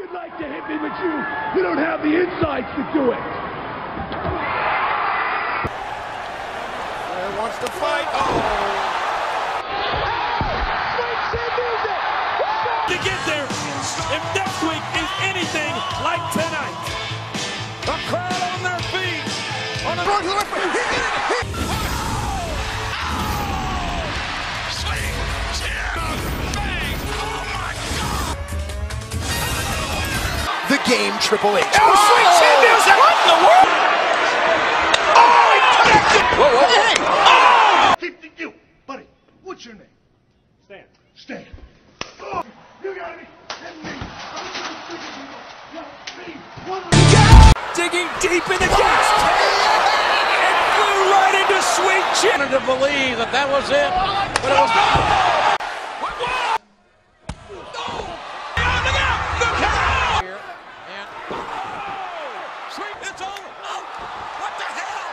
would like to hit me, but you don't have the insights to do it. Flair wants to fight. Oh! To get there, if next week is anything like tonight. The crowd on their feet. On the road to the left. He did it. Sweet chin. Bang. Oh my God. The game, Triple H. Oh, sweet chin music. What in the world? Oh, he connected. Whoa, whoa, hey. Oh! You, buddy, what's your name? Stan. Stan. Oh, you got me. Digging deep in the gas tank and flew right into sweet chin. To believe that that was it, but it was not. Look out! Look out! Here and sweet, it's over. Oh, what the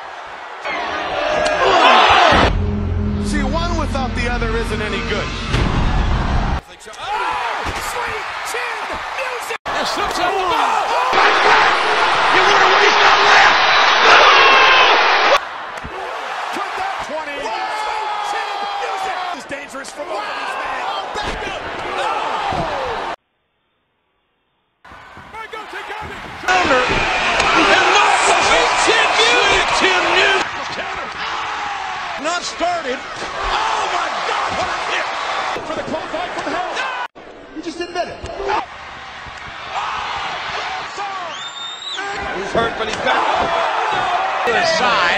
hell? See, one without the other isn't any good. Oh, sweet chin music. And slips out. You want to waste that left? Cut that 20. Sweet chin music. This is dangerous for both of these men. Back up. No. My God, take on it. Counter. And not the sweet chin music. Sweet chin music. Counter. Not started. Oh my God, what a hit. For the close line from hell. You just admit it. He's hurt, but he's back. To his side.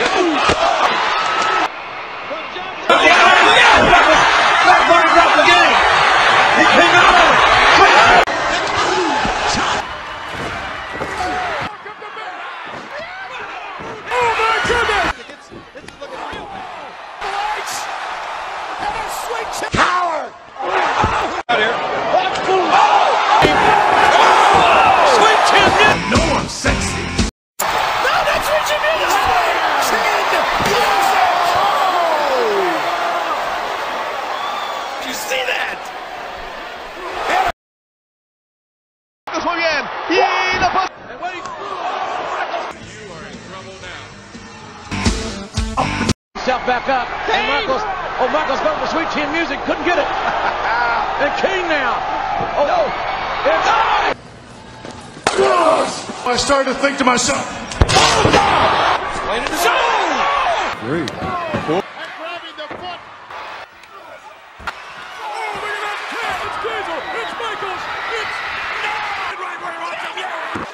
Dropped the game. He came out of it. Oh my goodness! It's looking real bad. Lights and a sweet coward. Out here. Sweet chin. No, I'm sexy. No, that's what you mean. Did you see that? Muy bien. Y la pasa. And what you are in trouble now. Himself back up. And Michaels going for sweet chin music. Couldn't get it. And King now. Oh no. It's I started to think to myself, Played in the zone. 3, 4. And grabbing the foot. Oh, look at that cat. It's Diesel. It's Michaels. It's right where he wants him. Yeah.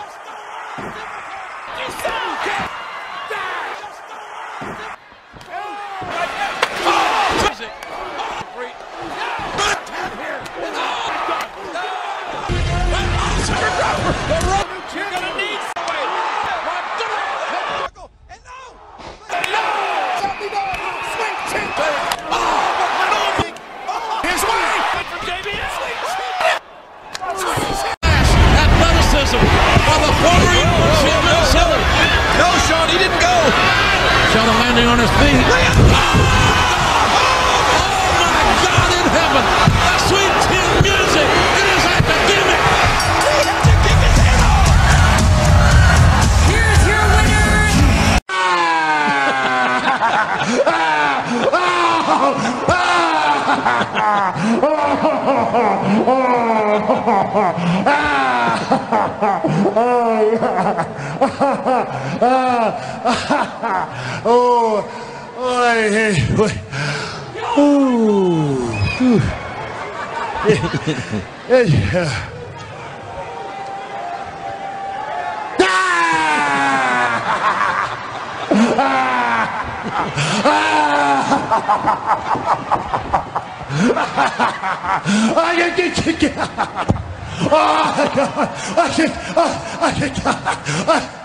You're gonna need athleticism by the former Minnesota. No, Shawn, he didn't go. Shawn landing on his feet. Oh my God in heaven! The sweet chin music. It is academic. Here's your winner. I can't.